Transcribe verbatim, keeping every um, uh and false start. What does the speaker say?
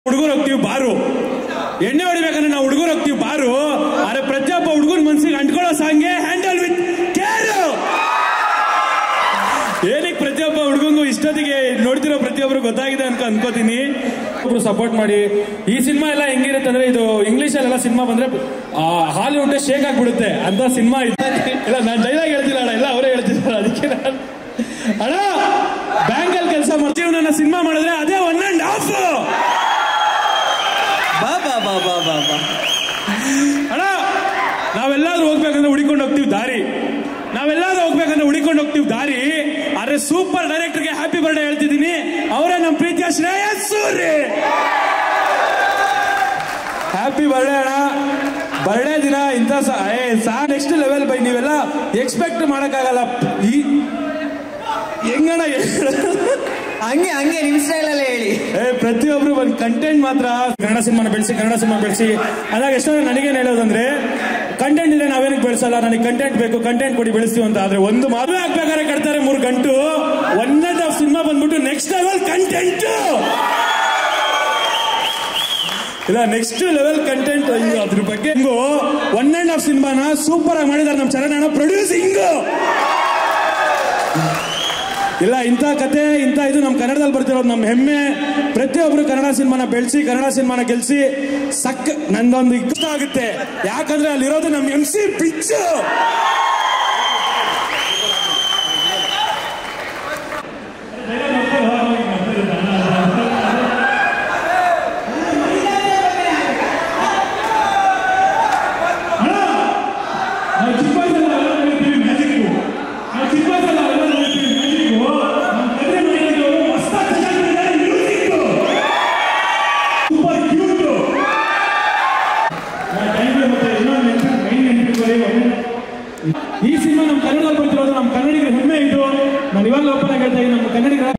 ಹುಡುಗರು ಹೋಗ್ತೀವಿ ಬಾರು ಎಣ್ಣೆ ಹೊಡಿಬೇಕಂದ್ರೆ ನಾವು ಹುಡುಗರು ಹೋಗ್ತೀವಿ ಬಾರು ಆದ್ರೆ ಪ್ರತಿಯೊಬ್ಬ ಹುಡುಗನ ಮನಸ್ಸಿಗೆ ಅಂಟ್ಕೊಳ್ಳೋ ಸಾಂಗೆ ಹ್ಯಾಂಡಲ್ ವಿತ್ ಕೇರ್. ಏನಕ್ಕೆ ಪ್ರತಿಯೊಬ್ಬ ಹುಡುಗಂಗೂ ಇಷ್ಟೊತ್ತಿಗೆ ನೋಡ್ತಿರೋ ಪ್ರತಿಯೊಬ್ಬರು ಗೊತ್ತಾಗಿದೆ ಅಂತ ಅನ್ಕೋತೀನಿ. ಒಬ್ರು ಸಪೋರ್ಟ್ ಮಾಡಿ. ಈ ಸಿನಿಮಾ ಎಲ್ಲ ಹೆಂಗಿರುತ್ತೆ ಅಂದ್ರೆ ಇದು ಇಂಗ್ಲಿಷ್ ಅಲ್ಲೆಲ್ಲ ಸಿನಿಮಾ ಬಂದ್ರೆ ಹಾಲಿವುಡ್ ಶೇಕ್ ಆಗ್ಬಿಡುತ್ತೆ ಅಂತ ಸಿನಿಮಾ ಇದೆ. ಇಲ್ಲ ನಾನು ಡೈಲಾಗ್ ಹೇಳ್ತಿಲ್ಲ ಅಣ್ಣ, ಎಲ್ಲ ಅವರೇ ಹೇಳ್ತಿದ್ದಾರೆ. ಅದಕ್ಕೆ ನಾನು ಅಣ್ಣ ಬ್ಯಾಂಕಲ್ಲಿ ಕೆಲಸ ಮಾಡ್ತೀವಿ, ನನ್ನ ಸಿನಿಮಾ ಮಾಡಿದ್ರೆ ಅದೇ ಒನ್ ಅಂಡ್ ಹಾಫ್. ಅಣ್ಣ ನಾವೆಲ್ಲಾದ್ರೂ ಹೋಗ್ಬೇಕಂದ್ರೆ ಹುಡಿಕೊಂಡು ಹೋಗ್ತೀವಿ ದಾರಿ, ನಾವೆಲ್ಲಾದ್ರೂ ಹೋಗ್ಬೇಕಂದ್ರೆ ಹುಡಿಕೊಂಡು ಹೋಗ್ತೀವಿ ದಾರಿ. ಆದ್ರೆ ಸೂಪರ್ ಡೈರೆಕ್ಟರ್ಗೆ ಹ್ಯಾಪಿ ಬರ್ಡೇ ಹೇಳ್ತಿದ್ದೀನಿ. ಅವರೇ ನಮ್ಮ ಪ್ರೀತಿಯ ಶ್ರೇಯಸ್ ಸೂರಿ. ಹ್ಯಾಪಿ ಬರ್ಡೇ ಅಣ್ಣ. ಬರ್ಡೇ ದಿನ ಇಂಥ ಸಾ ನೆಕ್ಸ್ಟ್ ಲೆವೆಲ್ ಬೈ. ನೀವೆಲ್ಲ ಎಕ್ಸ್ಪೆಕ್ಟ್ ಮಾಡಕ್ಕಾಗಲ್ಲ. ಈ ಹೆಂಗಣ್ಣ ಹಂಗೆ ಹಂಗೆ ನಿಮ್ ಸ್ಟೈಲಲ್ಲೇ ಹೇಳಿ. ಏ ಪ್ರತಿಯೊಬ್ರು ಒಂದು ಕಂಟೆಂಟ್ ಮಾತ್ರ ಕನ್ನಡ ಸಿನಿಮಾನ ಬೆಳೆಸಿ ಕನ್ನಡ ಸಿನಿಮಾ ಬೆಳೆಸಿ ಅದಾಗ ಎಷ್ಟೋ ನನಗೇನು ಹೇಳೋದಂದ್ರೆ ಕಂಟೆಂಟ್ ಇಲ್ಲ ನಾವೇನಕ್ಕೆ ಬೆಳೆಸಲ್ಲ, ನನಗೆ ಕಂಟೆಂಟ್ ಬೇಕು, ಕಂಟೆಂಟ್ ಕೊಡಿ ಬೆಳೆಸ್ತೀವಿ ಅಂತ. ಆದ್ರೆ ಒಂದು ಮದುವೆ ಆಗ್ಬೇಕಾದ್ರೆ ಕಟ್ತಾರೆ ಮೂರು ಗಂಟು. ಒನ್ ಅಂಡ್ ಹಾಫ್ ಸಿನಿಮಾ ಬಂದ್ಬಿಟ್ಟು ನೆಕ್ಸ್ಟ್ ಲೆವೆಲ್ ಕಂಟೆಂಟ್ ಇಲ್ಲ ನೆಕ್ಸ್ಟ್ ಲೆವೆಲ್ ಕಂಟೆಂಟ್. ಅದ್ರ ಬಗ್ಗೆ ಹಿಂಗು ಒನ್ ಅಂಡ್ ಹಾಫ್ ಸಿನಿಮಾನ ಸೂಪರ್ ಆಗಿ ಮಾಡಿದಾರೆ ನಮ್ಮ ಚರಣ ಪ್ರೊಡ್ಯೂಸಿಂಗ್. ಇಲ್ಲ ಇಂಥ ಕತೆ ಇಂಥ ಇದು ನಮ್ಮ ಕನ್ನಡದಲ್ಲಿ ಬರ್ತಿರೋದು ನಮ್ಮ ಹೆಮ್ಮೆ. ಪ್ರತಿಯೊಬ್ರು ಕನ್ನಡ ಸಿನಿಮಾನ ಬೆಳೆಸಿ ಕನ್ನಡ ಸಿನಿಮಾನ ಗೆಲ್ಸಿ ಸಕ್ ನಂದೊಂದು ಇಷ್ಟ ಆಗುತ್ತೆ. ಯಾಕಂದ್ರೆ ಅಲ್ಲಿರೋದು ನಮ್ಮ ಎಂ ಸಿ ಪಿಚ್. ಈ ಸಿನಿಮಾ ನಮ್ಮ ಕನ್ನಡದಲ್ಲಿ ಬರ್ತಿರೋದು ನಮ್ಮ ಕನ್ನಡಿಗರ ಹೆಮ್ಮೆ ಇದು. ನಾನು ಇವಾಗ ಓಪನ್ ಆಗಿ ಹೇಳ್ತಾ ಇದ್ದೀನಿ ನಮ್ಮ ಕನ್ನಡಿಗರ